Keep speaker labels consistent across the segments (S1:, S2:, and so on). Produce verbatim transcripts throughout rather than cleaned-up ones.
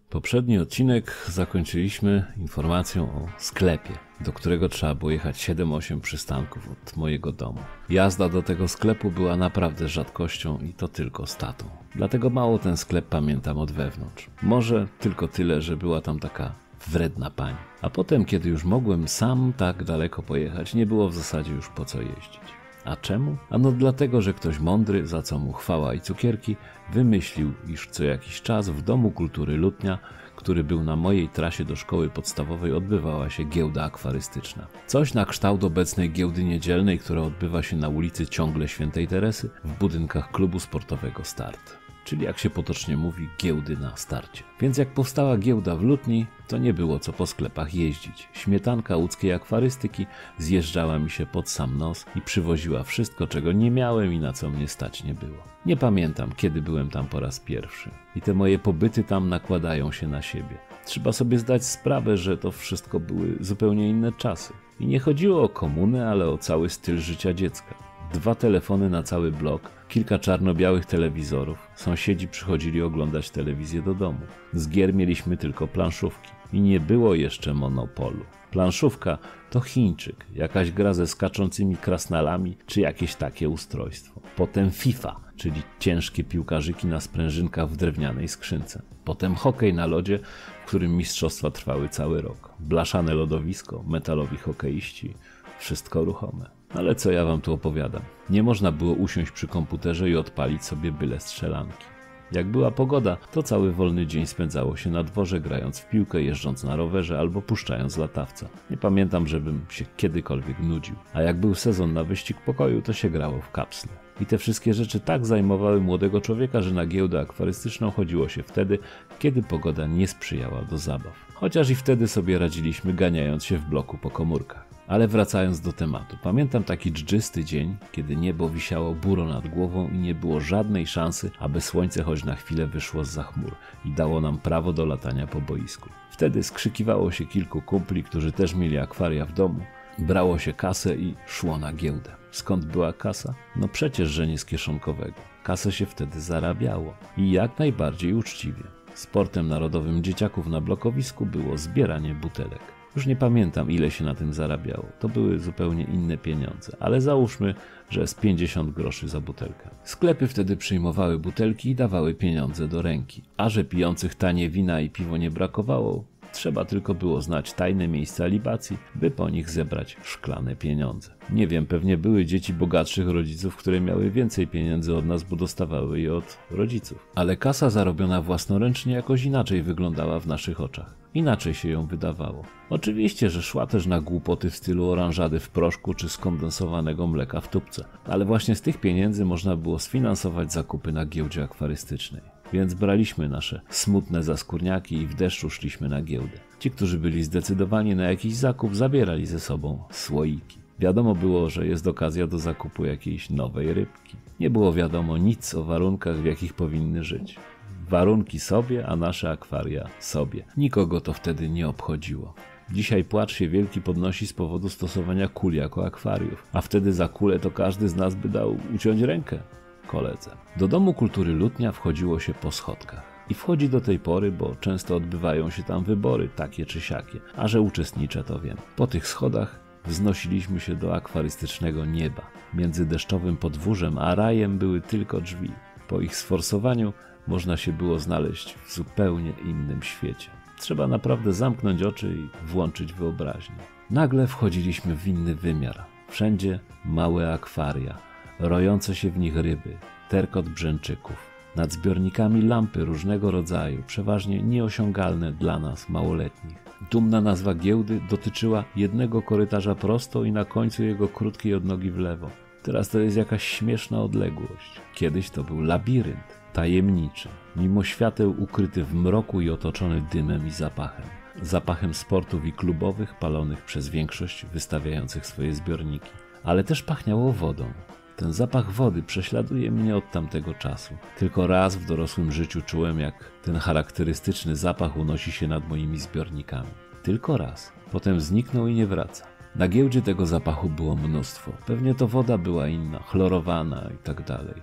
S1: Poprzedni odcinek zakończyliśmy informacją o sklepie, do którego trzeba było jechać siedem osiem przystanków od mojego domu. Jazda do tego sklepu była naprawdę rzadkością i to tylko z tatą. Dlatego mało ten sklep pamiętam od wewnątrz. Może tylko tyle, że była tam taka wredna pani. A potem, kiedy już mogłem sam tak daleko pojechać, nie było w zasadzie już po co jeździć. A czemu? Ano dlatego, że ktoś mądry, za co mu chwała i cukierki, wymyślił, iż co jakiś czas w Domu Kultury Lutnia, który był na mojej trasie do szkoły podstawowej, odbywała się giełda akwarystyczna. Coś na kształt obecnej giełdy niedzielnej, która odbywa się na ulicy Ciągle Świętej Teresy w budynkach klubu sportowego Start. Czyli jak się potocznie mówi, giełdy na starcie. Więc jak powstała giełda w Lutni, to nie było co po sklepach jeździć. Śmietanka łódzkiej akwarystyki zjeżdżała mi się pod sam nos i przywoziła wszystko, czego nie miałem i na co mnie stać nie było. Nie pamiętam, kiedy byłem tam po raz pierwszy. I te moje pobyty tam nakładają się na siebie. Trzeba sobie zdać sprawę, że to wszystko były zupełnie inne czasy. I nie chodziło o komunę, ale o cały styl życia dziecka. Dwa telefony na cały blok, kilka czarno-białych telewizorów. Sąsiedzi przychodzili oglądać telewizję do domu. Z gier mieliśmy tylko planszówki. I nie było jeszcze Monopolu. Planszówka to Chińczyk, jakaś gra ze skaczącymi krasnalami, czy jakieś takie ustrojstwo. Potem FIFA, czyli ciężkie piłkarzyki na sprężynkach w drewnianej skrzynce. Potem hokej na lodzie, w którym mistrzostwa trwały cały rok. Blaszane lodowisko, metalowi hokeiści, wszystko ruchome. Ale co ja wam tu opowiadam? Nie można było usiąść przy komputerze i odpalić sobie byle strzelanki. Jak była pogoda, to cały wolny dzień spędzało się na dworze, grając w piłkę, jeżdżąc na rowerze albo puszczając latawca. Nie pamiętam, żebym się kiedykolwiek nudził. A jak był sezon na wyścig pokoju, to się grało w kapsle. I te wszystkie rzeczy tak zajmowały młodego człowieka, że na giełdę akwarystyczną chodziło się wtedy, kiedy pogoda nie sprzyjała do zabaw. Chociaż i wtedy sobie radziliśmy, ganiając się w bloku po komórkach. Ale wracając do tematu, pamiętam taki dżdżysty dzień, kiedy niebo wisiało buro nad głową i nie było żadnej szansy, aby słońce choć na chwilę wyszło zza chmur i dało nam prawo do latania po boisku. Wtedy skrzykiwało się kilku kumpli, którzy też mieli akwaria w domu, brało się kasę i szło na giełdę. Skąd była kasa? No przecież, że nie z kieszonkowego. Kasę się wtedy zarabiało i jak najbardziej uczciwie. Sportem narodowym dzieciaków na blokowisku było zbieranie butelek. Już nie pamiętam, ile się na tym zarabiało. To były zupełnie inne pieniądze, ale załóżmy, że z pięćdziesiąt groszy za butelkę. Sklepy wtedy przyjmowały butelki i dawały pieniądze do ręki. A że pijących tanie wina i piwo nie brakowało, trzeba tylko było znać tajne miejsca libacji, by po nich zebrać szklane pieniądze. Nie wiem, pewnie były dzieci bogatszych rodziców, które miały więcej pieniędzy od nas, bo dostawały je od rodziców. Ale kasa zarobiona własnoręcznie jakoś inaczej wyglądała w naszych oczach. Inaczej się ją wydawało. Oczywiście, że szła też na głupoty w stylu oranżady w proszku czy skondensowanego mleka w tubce. Ale właśnie z tych pieniędzy można było sfinansować zakupy na giełdzie akwarystycznej. Więc braliśmy nasze smutne zaskórniaki i w deszczu szliśmy na giełdę. Ci, którzy byli zdecydowani na jakiś zakup, zabierali ze sobą słoiki. Wiadomo było, że jest okazja do zakupu jakiejś nowej rybki. Nie było wiadomo nic o warunkach, w jakich powinny żyć. Warunki sobie, a nasze akwaria sobie. Nikogo to wtedy nie obchodziło. Dzisiaj płacz się wielki podnosi z powodu stosowania kul jako akwariów, a wtedy za kulę to każdy z nas by dał uciąć rękę koledze. Do Domu Kultury Lutnia wchodziło się po schodkach. I wchodzi do tej pory, bo często odbywają się tam wybory, takie czy siakie. A że uczestniczę, to wiem. Po tych schodach wznosiliśmy się do akwarystycznego nieba. Między deszczowym podwórzem a rajem były tylko drzwi. Po ich sforsowaniu można się było znaleźć w zupełnie innym świecie. Trzeba naprawdę zamknąć oczy i włączyć wyobraźnię. Nagle wchodziliśmy w inny wymiar. Wszędzie małe akwaria, rojące się w nich ryby, terkot brzęczyków. Nad zbiornikami lampy różnego rodzaju, przeważnie nieosiągalne dla nas małoletnich. Dumna nazwa giełdy dotyczyła jednego korytarza prosto i na końcu jego krótkiej odnogi w lewo. Teraz to jest jakaś śmieszna odległość. Kiedyś to był labirynt. Tajemniczy, mimo świateł ukryty w mroku i otoczony dymem i zapachem. Zapachem sportów i klubowych palonych przez większość wystawiających swoje zbiorniki. Ale też pachniało wodą. Ten zapach wody prześladuje mnie od tamtego czasu. Tylko raz w dorosłym życiu czułem, jak ten charakterystyczny zapach unosi się nad moimi zbiornikami. Tylko raz. Potem zniknął i nie wraca. Na giełdzie tego zapachu było mnóstwo. Pewnie to woda była inna, chlorowana i tak dalej.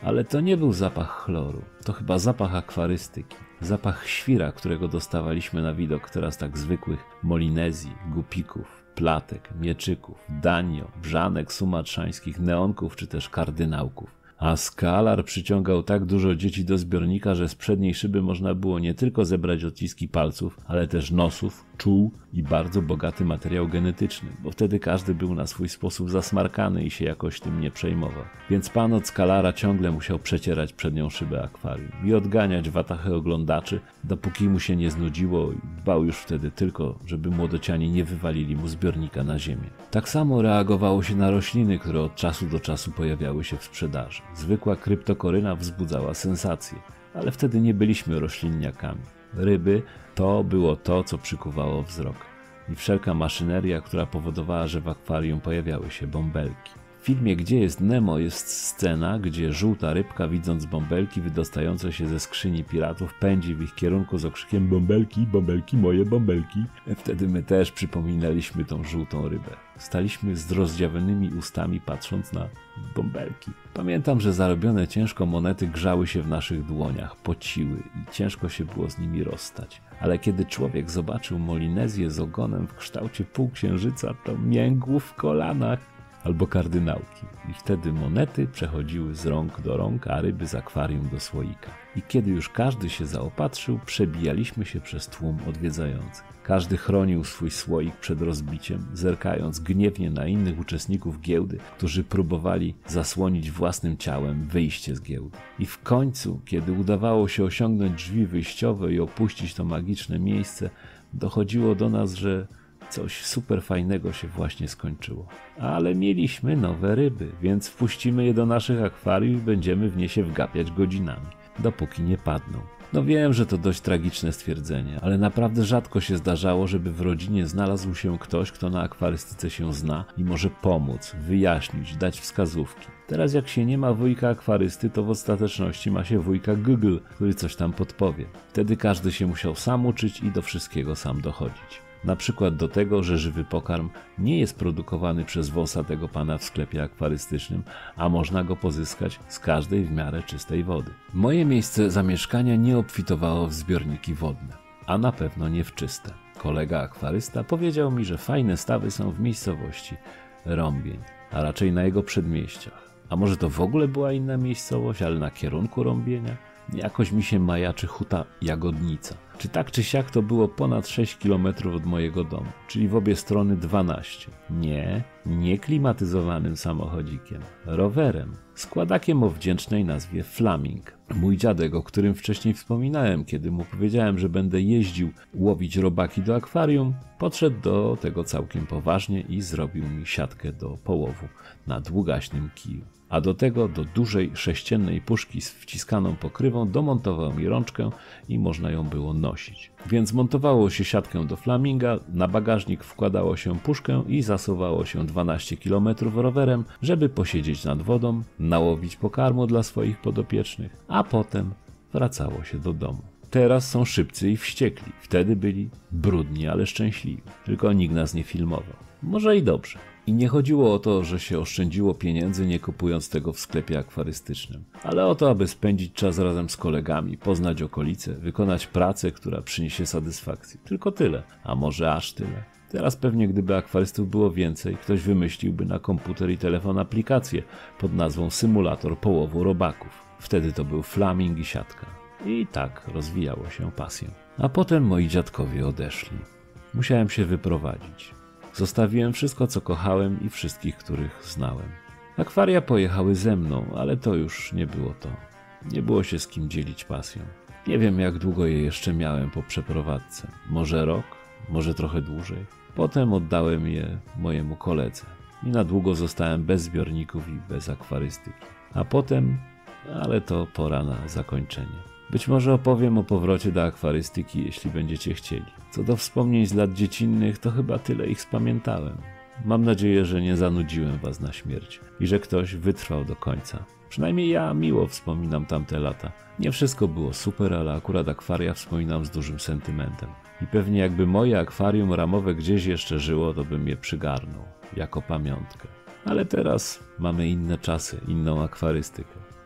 S1: Ale to nie był zapach chloru, to chyba zapach akwarystyki. Zapach świra, którego dostawaliśmy na widok teraz tak zwykłych molinezji, gupików, platek, mieczyków, danio, brzanek sumatrzańskich, neonków czy też kardynałków. A skalar przyciągał tak dużo dzieci do zbiornika, że z przedniej szyby można było nie tylko zebrać odciski palców, ale też nosów, czuł i bardzo bogaty materiał genetyczny, bo wtedy każdy był na swój sposób zasmarkany i się jakoś tym nie przejmował. Więc pan od skalara ciągle musiał przecierać przednią szybę akwarium i odganiać watachę oglądaczy, dopóki mu się nie znudziło i dbał już wtedy tylko, żeby młodociani nie wywalili mu zbiornika na ziemię. Tak samo reagowało się na rośliny, które od czasu do czasu pojawiały się w sprzedaży. Zwykła kryptokoryna wzbudzała sensację, ale wtedy nie byliśmy roślinniakami. Ryby to było to, co przykuwało wzrok. I wszelka maszyneria, która powodowała, że w akwarium pojawiały się bąbelki. W filmie Gdzie jest Nemo jest scena, gdzie żółta rybka, widząc bąbelki wydostające się ze skrzyni piratów, pędzi w ich kierunku z okrzykiem bąbelki, bąbelki, moje bąbelki. Wtedy my też przypominaliśmy tą żółtą rybę. Staliśmy z rozdziawionymi ustami, patrząc na bąbelki. Pamiętam, że zarobione ciężko monety grzały się w naszych dłoniach, pociły i ciężko się było z nimi rozstać. Ale kiedy człowiek zobaczył molinezję z ogonem w kształcie półksiężyca, to miękł w kolanach. Albo kardynałki. I wtedy monety przechodziły z rąk do rąk, a ryby z akwarium do słoika. I kiedy już każdy się zaopatrzył, przebijaliśmy się przez tłum odwiedzających. Każdy chronił swój słoik przed rozbiciem, zerkając gniewnie na innych uczestników giełdy, którzy próbowali zasłonić własnym ciałem wyjście z giełdy. I w końcu, kiedy udawało się osiągnąć drzwi wyjściowe i opuścić to magiczne miejsce, dochodziło do nas, że coś super fajnego się właśnie skończyło. Ale mieliśmy nowe ryby, więc wpuścimy je do naszych akwariów i będziemy w nie się wgapiać godzinami, dopóki nie padną. No wiem, że to dość tragiczne stwierdzenie, ale naprawdę rzadko się zdarzało, żeby w rodzinie znalazł się ktoś, kto na akwarystyce się zna i może pomóc, wyjaśnić, dać wskazówki. Teraz jak się nie ma wujka akwarysty, to w ostateczności ma się wujka Google, który coś tam podpowie. Wtedy każdy się musiał sam uczyć i do wszystkiego sam dochodzić. Na przykład do tego, że żywy pokarm nie jest produkowany przez wąsatego pana w sklepie akwarystycznym, a można go pozyskać z każdej w miarę czystej wody. Moje miejsce zamieszkania nie obfitowało w zbiorniki wodne, a na pewno nie w czyste. Kolega akwarysta powiedział mi, że fajne stawy są w miejscowości Rąbień, a raczej na jego przedmieściach. A może to w ogóle była inna miejscowość, ale na kierunku Rąbienia? Jakoś mi się majaczy huta Jagodnica. Czy tak czy siak to było ponad sześć kilometrów od mojego domu, czyli w obie strony dwanaście. Nie, nie klimatyzowanym samochodzikiem, rowerem, składakiem o wdzięcznej nazwie Flaming. Mój dziadek, o którym wcześniej wspominałem, kiedy mu powiedziałem, że będę jeździł łowić robaki do akwarium, podszedł do tego całkiem poważnie i zrobił mi siatkę do połowu na długaśnym kiju. A do tego do dużej sześciennej puszki z wciskaną pokrywą domontował mi rączkę i można ją było nosić. Więc montowało się siatkę do Flaminga, na bagażnik wkładało się puszkę i zasuwało się dwanaście kilometrów rowerem, żeby posiedzieć nad wodą, nałowić pokarmu dla swoich podopiecznych, a potem wracało się do domu. Teraz są szybcy i wściekli, wtedy byli brudni, ale szczęśliwi, tylko nikt nas nie filmował. Może i dobrze. I nie chodziło o to, że się oszczędziło pieniędzy nie kupując tego w sklepie akwarystycznym, ale o to, aby spędzić czas razem z kolegami, poznać okolice, wykonać pracę, która przyniesie satysfakcję. Tylko tyle, a może aż tyle. Teraz pewnie gdyby akwarystów było więcej, ktoś wymyśliłby na komputer i telefon aplikację pod nazwą Symulator Połowu Robaków. Wtedy to był Flaming i siatka. I tak rozwijało się pasję. A potem moi dziadkowie odeszli. Musiałem się wyprowadzić. Zostawiłem wszystko, co kochałem i wszystkich, których znałem. Akwaria pojechały ze mną, ale to już nie było to. Nie było się z kim dzielić pasją. Nie wiem, jak długo je jeszcze miałem po przeprowadzce. Może rok, może trochę dłużej. Potem oddałem je mojemu koledze i na długo zostałem bez zbiorników i bez akwarystyki. A potem, ale to pora na zakończenie. Być może opowiem o powrocie do akwarystyki, jeśli będziecie chcieli. Co do wspomnień z lat dziecinnych, to chyba tyle ich spamiętałem. Mam nadzieję, że nie zanudziłem was na śmierć i że ktoś wytrwał do końca. Przynajmniej ja miło wspominam tamte lata. Nie wszystko było super, ale akurat akwaria wspominam z dużym sentymentem. I pewnie jakby moje akwarium ramowe gdzieś jeszcze żyło, to bym je przygarnął, jako pamiątkę. Ale teraz mamy inne czasy, inną akwarystykę.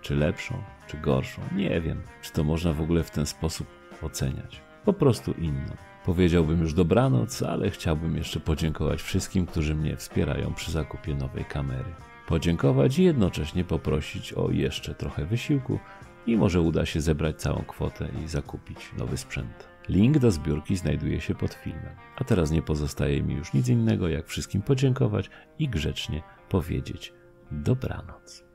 S1: Czy lepszą, czy gorszą? Nie wiem, czy to można w ogóle w ten sposób oceniać. Po prostu inną. Powiedziałbym już dobranoc, ale chciałbym jeszcze podziękować wszystkim, którzy mnie wspierają przy zakupie nowej kamery. Podziękować i jednocześnie poprosić o jeszcze trochę wysiłku i może uda się zebrać całą kwotę i zakupić nowy sprzęt. Link do zbiórki znajduje się pod filmem. A teraz nie pozostaje mi już nic innego, jak wszystkim podziękować i grzecznie powiedzieć dobranoc.